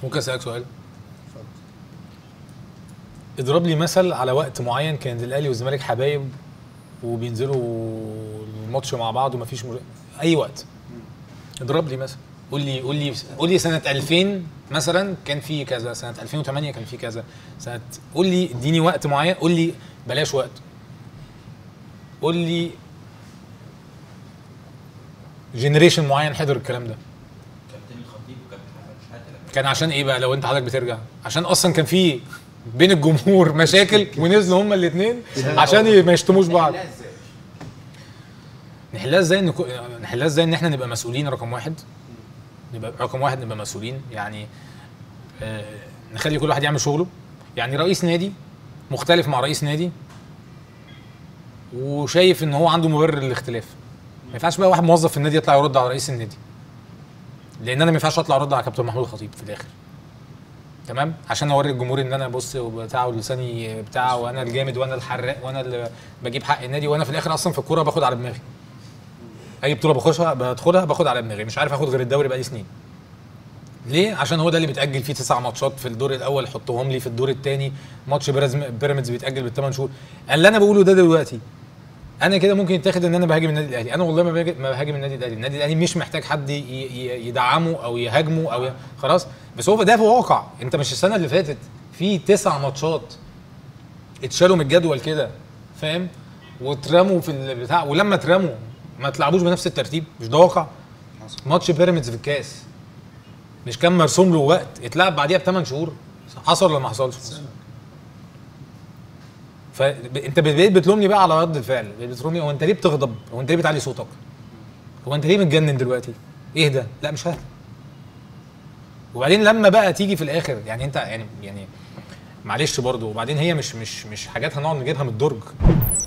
ممكن اسالك سؤال؟ اضرب لي مثل على وقت معين كان الاهلي والزمالك حبايب وبينزلوا الماتش مع بعض ومفيش اي وقت. اضرب لي مثلا، قول لي سنه 2000 مثلا كان في كذا، سنه 2008 كان في كذا، سنه، قول لي اديني وقت معين، قول لي بلاش وقت، قول لي جنريشن معين حضر الكلام ده. كابتن الخطيب وكابتن حسن شحاته كان عشان ايه بقى لو انت حضرتك بترجع؟ عشان اصلا كان في بين الجمهور مشاكل ونزلوا هما الاثنين عشان ما يشتموش بعض. نحلها ازاي ان احنا نبقى مسؤولين رقم واحد، نبقى مسؤولين، يعني نخلي كل واحد يعمل شغله. يعني رئيس نادي مختلف مع رئيس نادي وشايف ان هو عنده مبرر للاختلاف، ما ينفعش بقى واحد موظف في النادي يطلع يرد على رئيس النادي، لان انا ما ينفعش اطلع ارد على كابتن محمود الخطيب في الاخر، تمام؟ عشان اوري الجمهور ان انا بص وبتاع ولساني بتاع وانا الجامد وانا الحراق وانا اللي بجيب حق النادي، وانا في الاخر اصلا في الكوره باخد على دماغي. اي بطوله بدخلها باخد على دماغي، مش عارف اخد غير الدوري بقالي سنين. ليه؟ عشان هو ده اللي بيتاجل فيه 9 ماتشات في الدور الاول، حطهم لي في الدور الثاني، ماتش بيراميدز بيتاجل بال8 شهور. اللي انا بقوله ده دلوقتي انا كده ممكن يتاخد ان انا بهاجم النادي الاهلي، انا والله ما بهاجم النادي الاهلي، النادي الاهلي مش محتاج حد يدعمه او يهاجمه او خلاص، بس هو ده في واقع. انت مش السنه اللي فاتت في 9 ماتشات اتشالوا من الجدول كده، فاهم؟ واترموا في البتاع، ولما اترموا ما تلعبوش بنفس الترتيب، مش ده واقع؟ ماتش بيراميدز في الكاس مش كان مرسوم له وقت اتلعب بعديها ب8 شهور، حصل ولا ما حصلش؟ فانت بقيت بتلومني بقى على رد الفعل، بتلومني هو انت ليه بتغضب؟ هو انت ليه بتعلي صوتك؟ هو انت ليه متجنن دلوقتي؟ ايه ده؟ لا مش ههدى. وبعدين لما بقى تيجي في الاخر يعني انت يعني معلش برضه، وبعدين هي مش حاجات هنقعد نجيبها من الدرج.